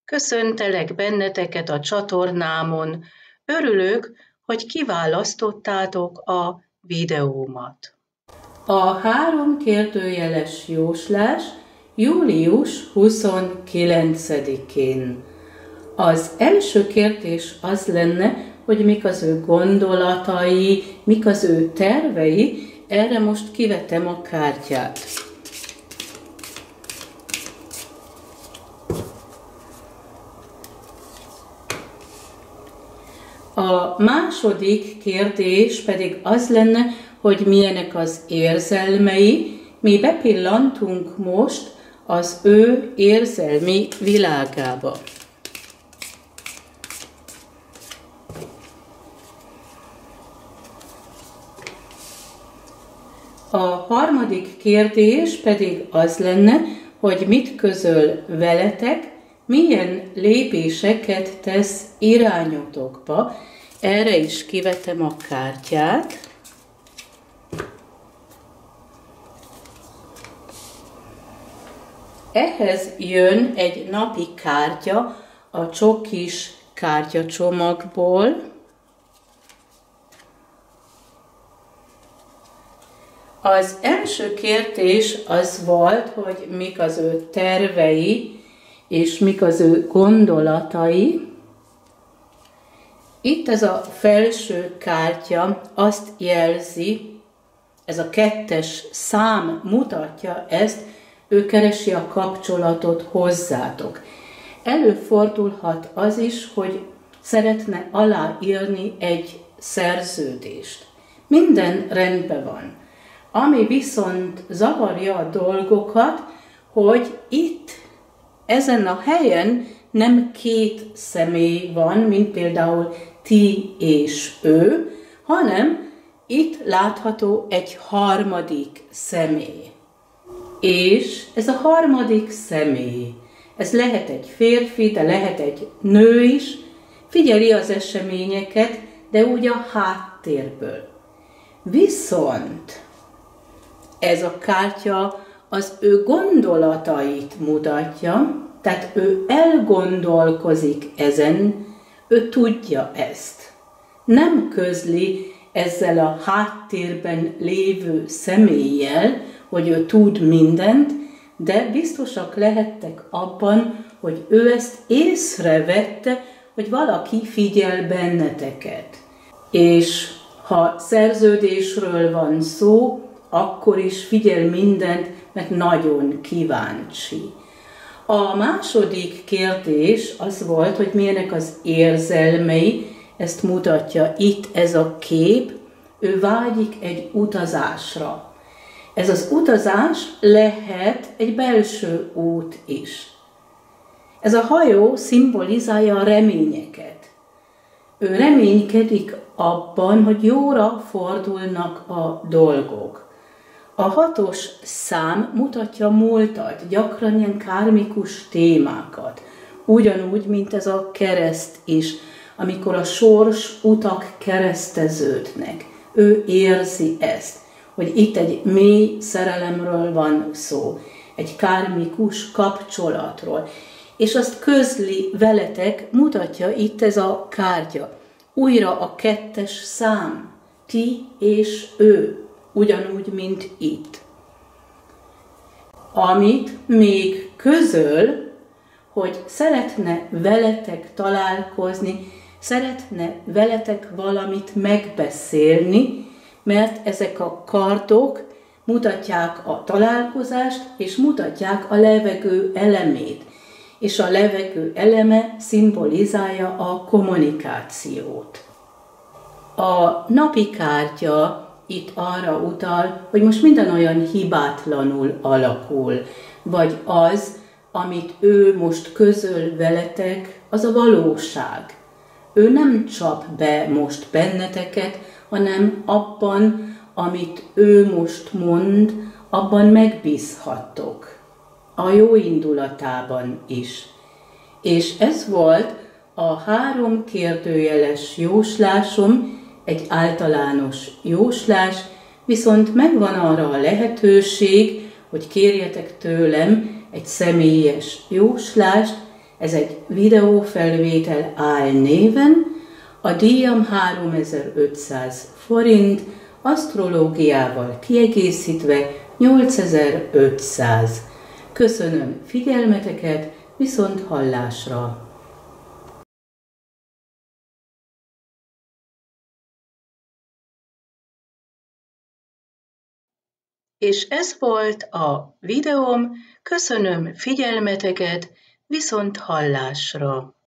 Köszöntelek benneteket a csatornámon. Örülök, hogy kiválasztottátok a videómat. A 3 kérdőjeles jóslás július 29-én. Az első kérdés az lenne, hogy mik az ő gondolatai, mik az ő tervei. Erre most kivetem a kártyát. A második kérdés pedig az lenne, hogy milyenek az érzelmei. Mi bepillantunk most az ő érzelmi világába. A harmadik kérdés pedig az lenne, hogy mit közöl veletek, milyen lépéseket tesz irányotokba. Erre is kivetem a kártyát. Ehhez jön egy napi kártya a csokis kártyacsomagból. Az első kérdés az volt, hogy mik az ő tervei, és mik az ő gondolatai. Itt ez a felső kártya azt jelzi, ez a 2-es szám mutatja ezt, ő keresi a kapcsolatot hozzátok. Előfordulhat az is, hogy szeretne aláírni egy szerződést. Minden rendben van. Ami viszont zavarja a dolgokat, hogy itt, ezen a helyen nem 2 személy van, mint például ti és ő, hanem itt látható egy harmadik személy. És ez a harmadik személy, ez lehet egy férfi, de lehet egy nő is, figyeli az eseményeket, de úgy a háttérből. Viszont ez a kártya az ő gondolatait mutatja, tehát ő elgondolkozik ezen, ő tudja ezt. Nem közli ezzel a háttérben lévő személlyel, hogy ő tud mindent, de biztosak lehettek abban, hogy ő ezt észrevette, hogy valaki figyel benneteket. És ha szerződésről van szó, akkor is figyel mindent, mert nagyon kíváncsi. A második kérdés az volt, hogy milyenek az érzelmei, ezt mutatja itt ez a kép, ő vágyik egy utazásra. Ez az utazás lehet egy belső út is. Ez a hajó szimbolizálja a reményeket. Ő reménykedik abban, hogy jóra fordulnak a dolgok. A 6-os szám mutatja a múltat, gyakran ilyen kármikus témákat. Ugyanúgy, mint ez a kereszt is, amikor a sors utak kereszteződnek. Ő érzi ezt, hogy itt egy mély szerelemről van szó, egy kármikus kapcsolatról. És azt közli veletek, mutatja itt ez a kártya. Újra a 2-es szám, ti és ő. Ugyanúgy, mint itt. Amit még közöl, hogy szeretne veletek találkozni, szeretne veletek valamit megbeszélni, mert ezek a kardok mutatják a találkozást, és mutatják a levegő elemét. És a levegő eleme szimbolizálja a kommunikációt. A napi kártya itt arra utal, hogy most minden olyan hibátlanul alakul, vagy az, amit ő most közöl veletek, az a valóság. Ő nem csap be most benneteket, hanem abban, amit ő most mond, abban megbízhattok. A jó indulatában is. És ez volt a 3 kérdőjeles jóslásom, egy általános jóslás, viszont megvan arra a lehetőség, hogy kérjetek tőlem egy személyes jóslást, Ez egy videófelvétel álnéven, a díjam 3500 forint, asztrológiával kiegészítve 8500. Köszönöm figyelmeteket, viszont hallásra! És ez volt a videóm, köszönöm figyelmeteket, viszont hallásra!